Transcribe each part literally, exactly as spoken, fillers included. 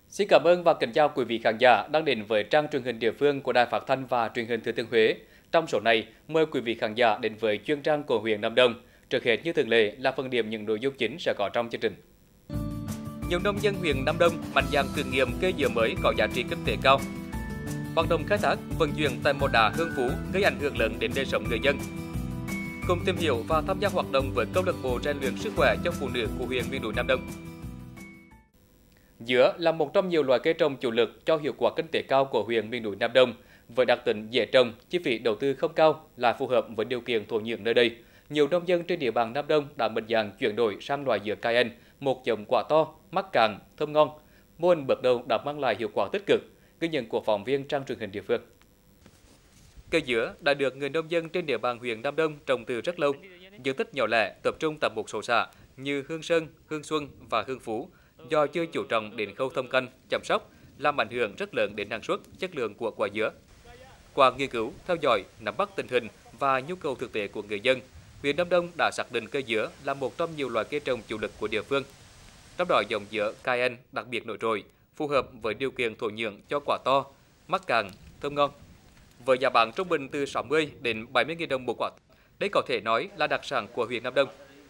Xin cảm ơn và kính chào quý vị khán giả đang đến với trang truyền hình địa phương của Đài Phát thanh và Truyền hình Thừa Thiên Huế. Trong số này, mời quý vị khán giả đến với chuyên trang của huyện Nam Đông. Trước hết như thường lệ là phần điểm những nội dung chính sẽ có trong chương trình. Nhiều nông dân huyện Nam Đông mạnh dạn thử nghiệm cây dừa mới có giá trị kinh tế cao. Hoạt động khai thác vận chuyển tại mỏ đá Hương Phú gây ảnh hưởng lớn đến đời sống người dân. Cùng tìm hiểu và tham gia hoạt động với câu lạc bộ rèn luyện sức khỏe cho phụ nữ của huyện miền núi Nam Đông. Dứa là một trong nhiều loại cây trồng chủ lực cho hiệu quả kinh tế cao của huyện miền núi Nam Đông. Với đặc tính dễ trồng, chi phí đầu tư không cao, lại phù hợp với điều kiện thổ nhưỡng nơi đây. Nhiều nông dân trên địa bàn Nam Đông đã mạnh dạn chuyển đổi sang loại dứa Cayenne, một giống quả to, mắc càng, thơm ngon. Mô hình bước đầu đã mang lại hiệu quả tích cực, ghi nhận của phóng viên trang truyền hình địa phương. Cây dứa đã được người nông dân trên địa bàn huyện Nam Đông trồng từ rất lâu. Diện tích nhỏ lẻ tập trung tại một số xã như Hương Sơn, Hương Xuân và Hương Phú. Do chưa chú trọng đến khâu thâm canh, chăm sóc, làm ảnh hưởng rất lớn đến năng suất, chất lượng của quả dứa. Qua nghiên cứu, theo dõi, nắm bắt tình hình và nhu cầu thực tế của người dân, huyện Nam Đông đã xác định cây dứa là một trong nhiều loại cây trồng chủ lực của địa phương. Trong đó giống dứa Cayenne đặc biệt nổi trội, phù hợp với điều kiện thổ nhưỡng cho quả to, mắc càng, thơm ngon. Với giá bán trung bình từ sáu mươi đến bảy mươi nghìn đồng một quả, đây có thể nói là đặc sản của huyện Nam Đông.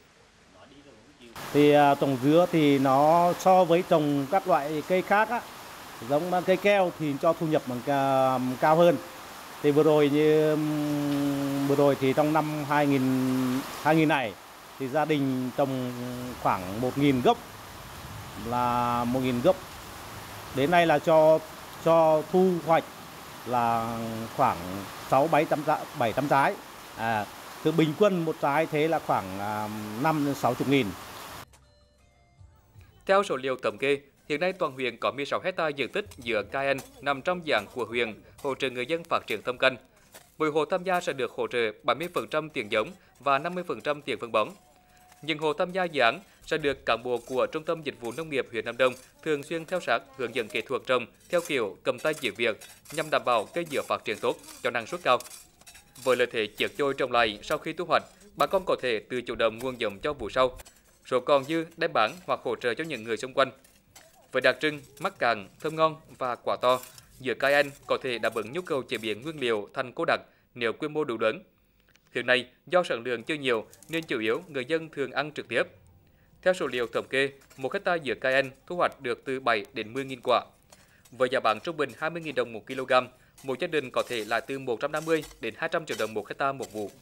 Thì trồng dứa thì nó so với trồng các loại cây khác á, giống cây keo thì cho thu nhập bằng cao hơn. Thì vừa rồi như vừa rồi thì trong năm hai nghìn này thì gia đình trồng khoảng một nghìn gốc, là một nghìn gốc. Đến nay là cho cho thu hoạch là khoảng sáu bảy trăm bảy trăm trái. À, từ bình quân một trái thế là khoảng năm đến sáu mươi nghìn. Theo số liệu thống kê, hiện nay toàn huyện có mười sáu héc ta diện tích dứa Cayenne nằm trong dự án của huyện hỗ trợ người dân phát triển thâm canh. Mỗi hộ tham gia sẽ được hỗ trợ bảy mươi phần trăm tiền giống và năm mươi phần trăm tiền phân bón. Những hộ tham gia dự án sẽ được cán bộ của Trung tâm Dịch vụ Nông nghiệp huyện Nam Đông thường xuyên theo sát hướng dẫn kỹ thuật trồng theo kiểu cầm tay chỉ việc nhằm đảm bảo cây dứa phát triển tốt, cho năng suất cao. Với lợi thế chiết chôi trồng lại sau khi thu hoạch, bà con có thể tự chủ động nguồn giống cho vụ sau. Số còn dư đem bán hoặc hỗ trợ cho những người xung quanh. Với đặc trưng mắc càng, thơm ngon và quả to, dứa Cayenne có thể đáp ứng nhu cầu chế biến nguyên liệu thành cô đặc nếu quy mô đủ lớn. Hiện nay, do sản lượng chưa nhiều nên chủ yếu người dân thường ăn trực tiếp. Theo số liệu thống kê, một héc ta dứa Cayenne thu hoạch được từ bảy đến mười nghìn quả. Với giá bán trung bình hai mươi nghìn đồng một kg, một gia đình có thể lại từ một trăm năm mươi đến hai trăm triệu đồng một héc ta một vụ.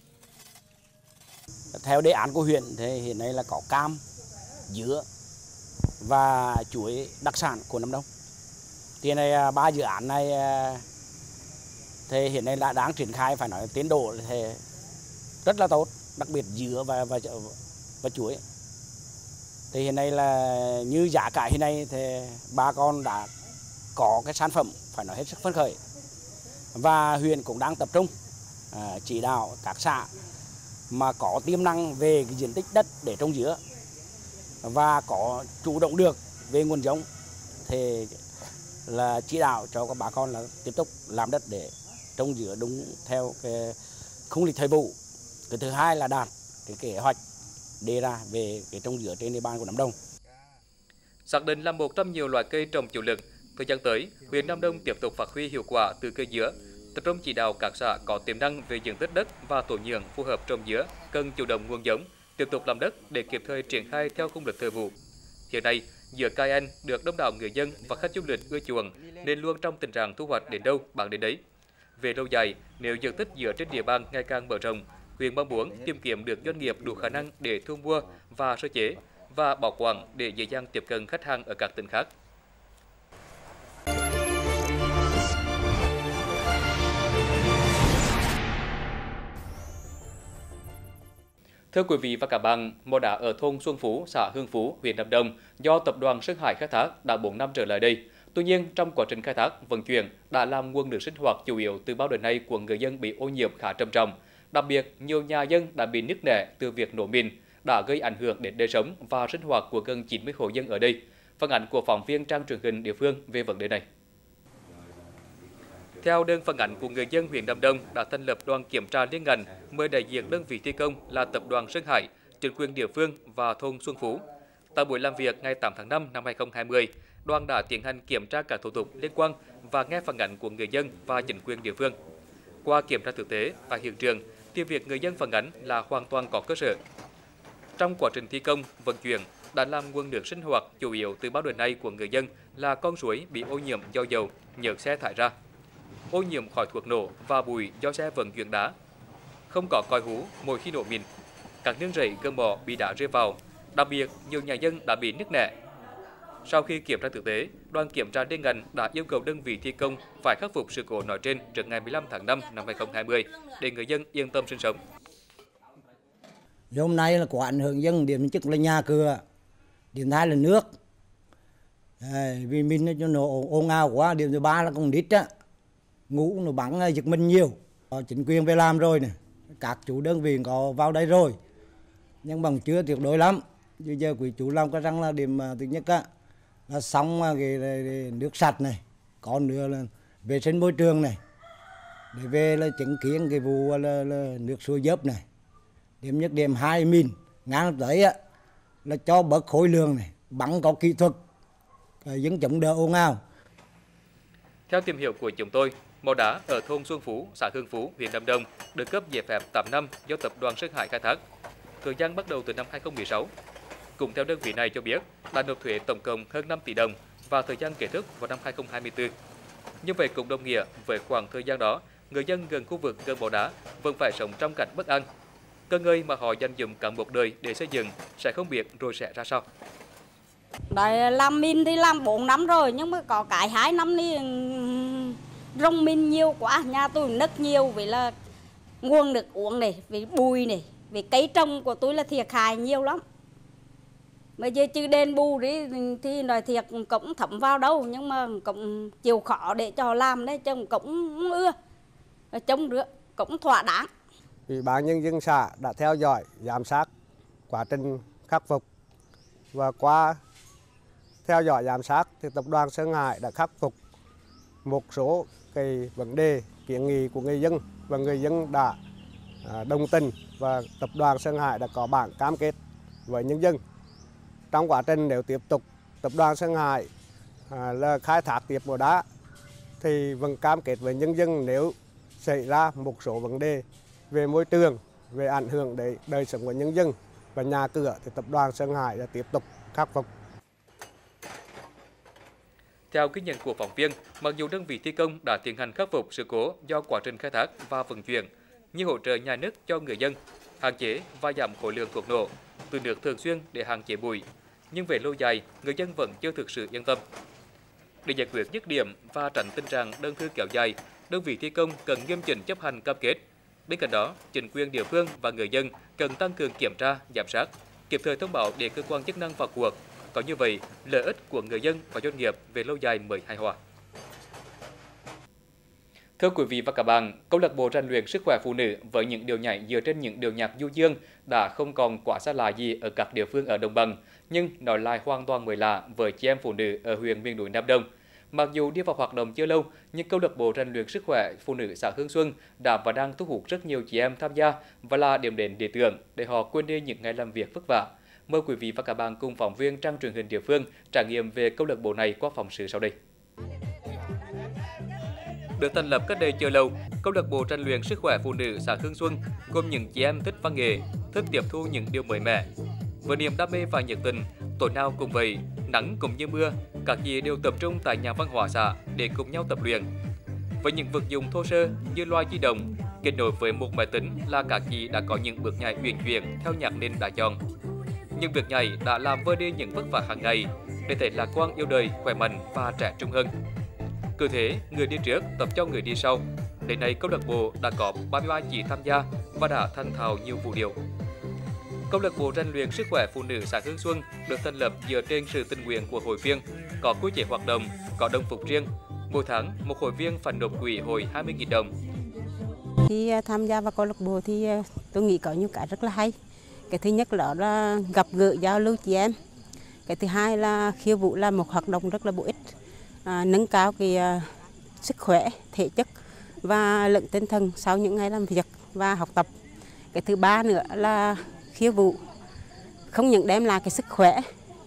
Theo đề án của huyện thì hiện nay là có cam, dứa và chuối đặc sản của Nam Đông. Thì này ba dự án này thì hiện nay là đang triển khai, phải nói tiến độ thì rất là tốt, đặc biệt dứa và và và chuối. Thì hiện nay là như giá cả hiện nay thì bà con đã có cái sản phẩm phải nói hết sức phấn khởi. Và huyện cũng đang tập trung à, chỉ đạo các xã mà có tiềm năng về cái diện tích đất để trồng dứa và có chủ động được về nguồn giống thì là chỉ đạo cho các bà con là tiếp tục làm đất để trồng dứa đúng theo cái khung lịch thời vụ. Cái thứ hai là đạt cái kế hoạch đề ra về cái trồng dứa trên địa bàn của Nam Đông. Xác định là một trong nhiều loại cây trồng chủ lực, thời gian tới, huyện Nam Đông tiếp tục phát huy hiệu quả từ cây dứa, tập trung chỉ đạo các xã có tiềm năng về diện tích đất và thổ nhưỡng phù hợp trồng dứa, cần chủ động nguồn giống, tiếp tục làm đất để kịp thời triển khai theo khung lịch thời vụ. Hiện nay, dứa Cayenne được đông đảo người dân và khách du lịch ưa chuộng nên luôn trong tình trạng thu hoạch đến đâu bán đến đấy. Về lâu dài, nếu diện tích dứa trên địa bàn ngày càng mở rộng, huyện mong muốn tìm kiếm được doanh nghiệp đủ khả năng để thu mua và sơ chế và bảo quản để dễ dàng tiếp cận khách hàng ở các tỉnh khác. Thưa quý vị và các bạn, mỏ đá ở thôn Xuân Phú, xã Hương Phú, huyện Nam Đông do tập đoàn Sơn Hải khai thác đã bốn năm trở lại đây. Tuy nhiên, trong quá trình khai thác, vận chuyển đã làm nguồn nước sinh hoạt chủ yếu từ bao đời nay của người dân bị ô nhiễm khá trầm trọng. Đặc biệt, nhiều nhà dân đã bị nứt nẻ từ việc nổ mìn, đã gây ảnh hưởng đến đời sống và sinh hoạt của gần chín mươi hộ dân ở đây. Phản ánh của phóng viên trang truyền hình địa phương về vấn đề này. Theo đơn phản ánh của người dân huyện Nam Đông đã thành lập đoàn kiểm tra liên ngành mời đại diện đơn vị thi công là tập đoàn Sơn Hải, chính quyền địa phương và thôn Xuân Phú. Tại buổi làm việc ngày tám tháng năm năm hai nghìn không trăm hai mươi, đoàn đã tiến hành kiểm tra các thủ tục liên quan và nghe phản ánh của người dân và chính quyền địa phương. Qua kiểm tra thực tế tại hiện trường, thì việc người dân phản ánh là hoàn toàn có cơ sở. Trong quá trình thi công, vận chuyển đã làm nguồn nước sinh hoạt chủ yếu từ bao đời nay của người dân là con suối bị ô nhiễm do dầu, nhớt xe thải ra, ô nhiễm khói thuốc nổ và bụi do xe vận chuyển đá. Không có còi hú mỗi khi nổ mìn, các nương rẫy gom mỏ bị đá rơi vào, đặc biệt nhiều nhà dân đã bị nứt nẻ. Sau khi kiểm tra thực tế, đoàn kiểm tra liên ngành đã yêu cầu đơn vị thi công phải khắc phục sự cố nói trên trước ngày mười lăm tháng năm năm hai nghìn không trăm hai mươi để người dân yên tâm sinh sống. Hôm nay là có ảnh hưởng dân, điểm chức là nhà cửa, điểm hai là nước. À, vì mình nó cho nó ồn ào quá, điểm thứ ba là con nít á, ngủ nó bắn giật mình nhiều. Chính quyền về làm rồi này, các chủ đơn vị có vào đây rồi, nhưng bằng chưa tuyệt đối lắm. Bây giờ quý chủ làm cái rằng là điểm thứ nhất á, là xong cái, cái, cái nước sạch này, còn nữa là vệ sinh môi trường này, để về là chứng kiến cái vụ là, là nước suối dớp này. Điểm nhất điểm hai min ngang tới á, là cho bớt khối lượng này, bắn có kỹ thuật, dân chống đỡ ồn ào. Theo tìm hiểu của chúng tôi, mỏ đá ở thôn Xuân Phú, xã Hương Phú, huyện Nam Đông được cấp giấy phép tám năm do tập đoàn Sơn Hải khai thác. Thời gian bắt đầu từ năm hai nghìn không trăm mười sáu. Cũng theo đơn vị này cho biết, đã nộp thuế tổng cộng hơn năm tỷ đồng và thời gian kết thúc vào năm hai nghìn không trăm hai mươi tư. Như vậy cũng đồng nghĩa với khoảng thời gian đó, người dân gần khu vực gần mỏ đá vẫn phải sống trong cảnh bất an. Cơ ngơi mà họ dành dụm cả một đời để xây dựng sẽ không biết rồi sẽ ra sao. Đấy, làm min thì làm bốn năm rồi, nhưng mà có cái hai năm đi rong min nhiều quá, nhà tôi nứt nhiều, vì là nguồn nước uống này, vì bùi này, vì cây trồng của tôi là thiệt hại nhiều lắm. Bây giờ chứ đền bù đi thì nói thiệt cũng thấm vào đâu, nhưng mà cũng chịu khó để cho làm đấy, chứ cũng ưa, trông được cũng thỏa đáng. Ủy ban nhân dân xã đã theo dõi, giám sát quá trình khắc phục, và qua theo dõi giám sát thì tập đoàn Sơn Hải đã khắc phục một số cái vấn đề kiến nghị của người dân, và người dân đã đồng tình, và tập đoàn Sơn Hải đã có bản cam kết với nhân dân. Trong quá trình nếu tiếp tục tập đoàn Sơn Hải à, là khai thác tiếp mỏ đá thì vẫn cam kết với nhân dân nếu xảy ra một số vấn đề về môi trường, về ảnh hưởng đến đời sống của nhân dân và nhà cửa thì tập đoàn Sơn Hải đã tiếp tục khắc phục. Theo ghi nhận của phóng viên, mặc dù đơn vị thi công đã tiến hành khắc phục sự cố do quá trình khai thác và vận chuyển, như hỗ trợ nhà nước cho người dân, hạn chế và giảm khối lượng thuốc nổ, từ nước thường xuyên để hạn chế bụi, nhưng về lâu dài, người dân vẫn chưa thực sự yên tâm. Để giải quyết dứt điểm và tránh tình trạng đơn thư kéo dài, đơn vị thi công cần nghiêm chỉnh chấp hành cam kết. Bên cạnh đó, chính quyền địa phương và người dân cần tăng cường kiểm tra, giám sát, kịp thời thông báo để cơ quan chức năng vào cuộc. Có như vậy, lợi ích của người dân và doanh nghiệp về lâu dài mới hài hòa. Thưa quý vị và các bạn, câu lạc bộ rèn luyện sức khỏe phụ nữ với những điệu nhảy dựa trên những điệu nhạc du dương đã không còn quá xa lạ gì ở các địa phương ở đồng bằng, nhưng nó lại hoàn toàn mới lạ với chị em phụ nữ ở huyện miền núi Nam Đông. Mặc dù đi vào hoạt động chưa lâu, nhưng câu lạc bộ rèn luyện sức khỏe phụ nữ xã Hương Xuân đã và đang thu hút rất nhiều chị em tham gia và là điểm đến lý tưởng để họ quên đi những ngày làm việc vất vả. Mời quý vị và các bạn cùng phóng viên trang truyền hình địa phương trải nghiệm về câu lạc bộ này qua phóng sự sau đây. Được thành lập cách đây chưa lâu, câu lạc bộ rèn luyện sức khỏe phụ nữ xã Hương Xuân gồm những chị em thích văn nghệ, thích tiếp thu những điều mới mẻ. Với niềm đam mê và nhiệt tình, tối nào cũng vậy, nắng cũng như mưa, các chị đều tập trung tại nhà văn hóa xã để cùng nhau tập luyện. Với những vật dụng thô sơ như loa di động, kết nối với một máy tính là các chị đã có những bước nhảy uyển chuyển theo nhạc nền đã chọn. Nhưng việc nhảy đã làm vơi đi những vất vả hàng ngày để thấy lạc quan yêu đời, khỏe mạnh và trẻ trung hơn. Cứ thế, người đi trước tập cho người đi sau. Đến nay, câu lạc bộ đã có ba mươi ba chị tham gia và đã thành thạo nhiều vũ điệu. Câu lạc bộ rèn luyện sức khỏe phụ nữ xã Hương Xuân được thành lập dựa trên sự tình nguyện của hội viên, có quy chế hoạt động, có đồng phục riêng. Mỗi tháng, một hội viên phải nộp quỹ hội hai mươi nghìn đồng. Khi tham gia vào câu lạc bộ thì tôi nghĩ có nhiều cái rất là hay. Cái thứ nhất là, là gặp gỡ giao lưu chị em. Cái thứ hai là khiêu vũ là một hoạt động rất là bổ ích, à, nâng cao cái uh, sức khỏe, thể chất và lẫn tinh thần sau những ngày làm việc và học tập. Cái thứ ba nữa là khiêu vũ không những đem lại cái sức khỏe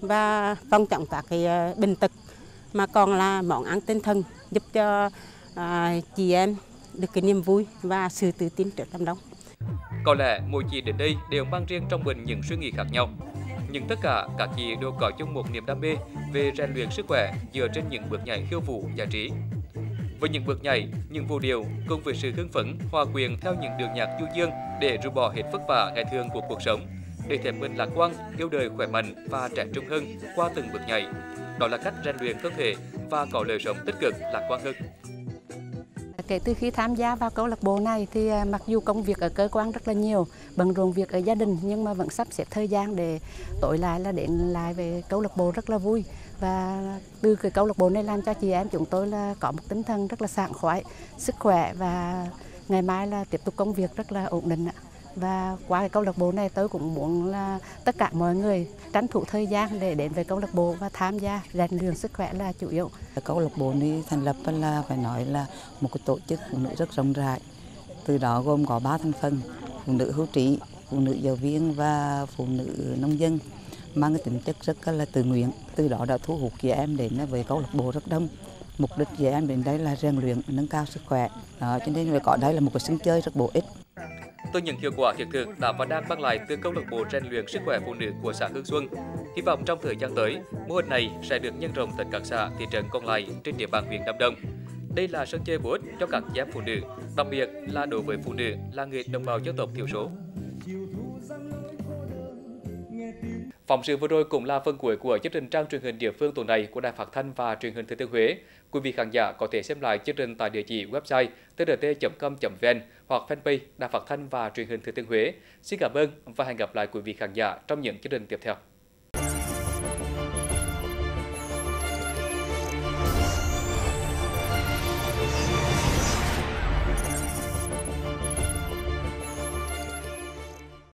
và phòng chống các cái bệnh tật, mà còn là món ăn tinh thần giúp cho à, chị em được cái niềm vui và sự tự tin trước đám đông. Có lẽ mỗi chị đến đây đều mang riêng trong mình những suy nghĩ khác nhau, nhưng tất cả các chị đều có chung một niềm đam mê về rèn luyện sức khỏe dựa trên những bước nhảy khiêu vũ giải trí. Với những bước nhảy, những vũ điệu cùng với sự hưng phấn, hòa quyện theo những điệu nhạc du dương để rũ bỏ hết vất vả ngày thường của cuộc sống, để thêm mình lạc quan, yêu đời khỏe mạnh và trẻ trung hơn qua từng bước nhảy. Đó là cách rèn luyện cơ thể và có đời sống tích cực, lạc quan hơn. Kể từ khi tham gia vào câu lạc bộ này thì mặc dù công việc ở cơ quan rất là nhiều, bận rộn việc ở gia đình, nhưng mà vẫn sắp xếp thời gian để tối lại là đến lại về câu lạc bộ rất là vui. Và từ cái câu lạc bộ này làm cho chị em chúng tôi là có một tinh thần rất là sảng khoái, sức khỏe và ngày mai là tiếp tục công việc rất là ổn định ạ. Và qua cái câu lạc bộ này tôi cũng muốn là tất cả mọi người tranh thủ thời gian để đến với câu lạc bộ và tham gia rèn luyện sức khỏe là chủ yếu. Câu lạc bộ này thành lập là phải nói là một cái tổ chức phụ nữ rất rộng rãi. Từ đó gồm có ba thành phần: phụ nữ hưu trí, phụ nữ giáo viên và phụ nữ nông dân, mang cái tính chất rất là tự nguyện. Từ đó đã thu hút chị em đến với câu lạc bộ rất đông. Mục đích chị em đến đây là rèn luyện, nâng cao sức khỏe. Đó, cho nên phải có đây là một cái sân chơi rất bổ ích. Từ những hiệu quả thiết thực đã và đang mang lại từ câu lạc bộ rèn luyện sức khỏe phụ nữ của xã Hương Xuân, hy vọng trong thời gian tới, mô hình này sẽ được nhân rộng tại các xã, thị trấn còn lại trên địa bàn huyện Nam Đông. Đây là sân chơi bổ ích cho các chị em phụ nữ, đặc biệt là đối với phụ nữ là người đồng bào dân tộc thiểu số. Phóng sự vừa rồi cũng là phần cuối của chương trình trang truyền hình địa phương tuần này của Đài Phát thanh và Truyền hình Thừa Thiên Huế. Quý vị khán giả có thể xem lại chương trình tại địa chỉ website t r t chấm com chấm v n hoặc fanpage Đài Phát thanh và Truyền hình Thừa Thiên Huế. Xin cảm ơn và hẹn gặp lại quý vị khán giả trong những chương trình tiếp theo.